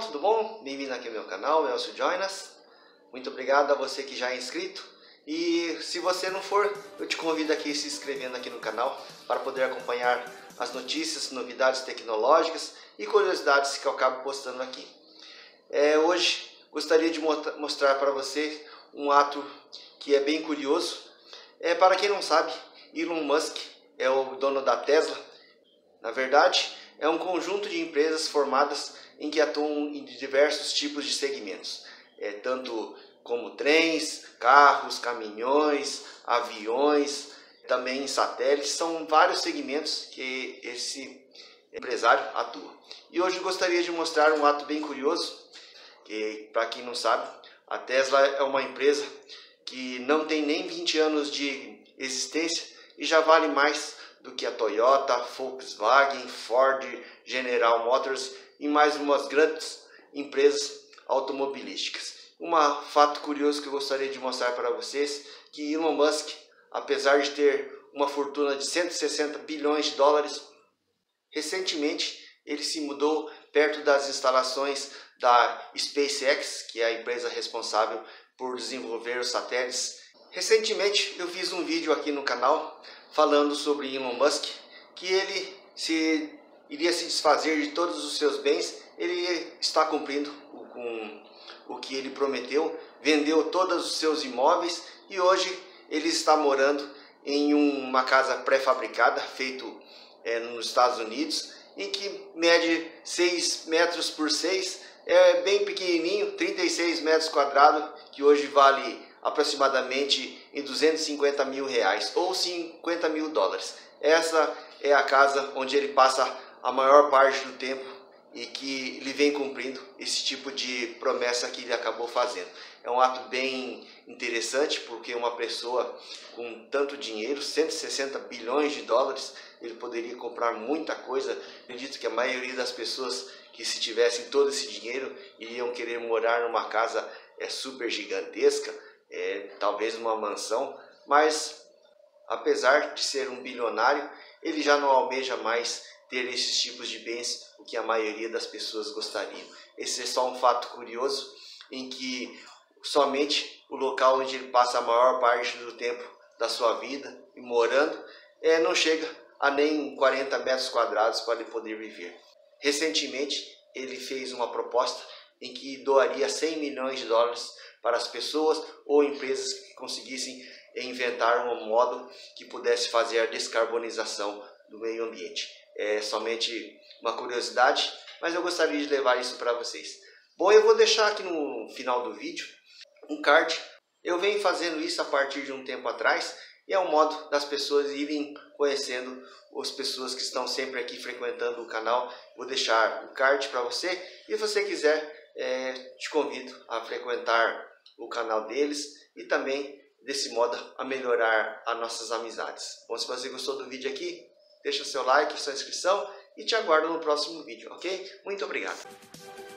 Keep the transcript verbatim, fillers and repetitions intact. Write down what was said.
pessoal, tudo bom? Bem-vindo aqui ao meu canal, Elcio Joinas. Muito obrigado a você que já é inscrito. E se você não for, eu te convido aqui a se inscrevendo aqui no canal para poder acompanhar as notícias, novidades tecnológicas e curiosidades que eu acabo postando aqui. É, hoje gostaria de mostrar para você um ato que é bem curioso. É, para quem não sabe, Elon Musk é o dono da Tesla. Na verdade, é um conjunto de empresas formadas em que atuam em diversos tipos de segmentos, é, tanto como trens, carros, caminhões, aviões, também satélites. São vários segmentos que esse empresário atua. E hoje eu gostaria de mostrar um ato bem curioso, que, para quem não sabe, a Tesla é uma empresa que não tem nem vinte anos de existência e já vale mais do que a Toyota, Volkswagen, Ford, General Motors e mais umas grandes empresas automobilísticas. Um fato curioso que eu gostaria de mostrar para vocês, que Elon Musk, apesar de ter uma fortuna de cento e sessenta bilhões de dólares, recentemente ele se mudou perto das instalações da SpaceX, que é a empresa responsável por desenvolver os satélites. Recentemente eu fiz um vídeo aqui no canal falando sobre Elon Musk, que ele se, iria se desfazer de todos os seus bens. Ele está cumprindo com o que ele prometeu, vendeu todos os seus imóveis e hoje ele está morando em uma casa pré-fabricada, feito é, nos Estados Unidos, em que mede seis metros por seis, é bem pequenininho, trinta e seis metros quadrados, que hoje vale aproximadamente em duzentos e cinquenta mil reais ou cinquenta mil dólares. Essa é a casa onde ele passa a maior parte do tempo e que ele vem cumprindo esse tipo de promessa que ele acabou fazendo. É um ato bem interessante, porque uma pessoa com tanto dinheiro, cento e sessenta bilhões de dólares, ele poderia comprar muita coisa. Acredito que a maioria das pessoas que, se tivessem todo esse dinheiro, iriam querer morar numa casa é, super gigantesca, é, talvez uma mansão, mas apesar de ser um bilionário, ele já não almeja mais ter esses tipos de bens, o que a maioria das pessoas gostariam. Esse é só um fato curioso, em que somente o local onde ele passa a maior parte do tempo da sua vida e morando, é, não chega a nem quarenta metros quadrados para ele poder viver. Recentemente ele fez uma proposta em que doaria cem milhões de dólares para as pessoas ou empresas que conseguissem inventar um modo que pudesse fazer a descarbonização do meio ambiente. É somente uma curiosidade, mas eu gostaria de levar isso para vocês. Bom, eu vou deixar aqui no final do vídeo um card. Eu venho fazendo isso a partir de um tempo atrás e é um modo das pessoas irem conhecendo as pessoas que estão sempre aqui frequentando o canal. Vou deixar o card para você e se você quiser, é, te convido a frequentar o canal deles e também desse modo a melhorar as nossas amizades. Bom, se você gostou do vídeo aqui, deixa o seu like, sua inscrição e te aguardo no próximo vídeo, ok? Muito obrigado!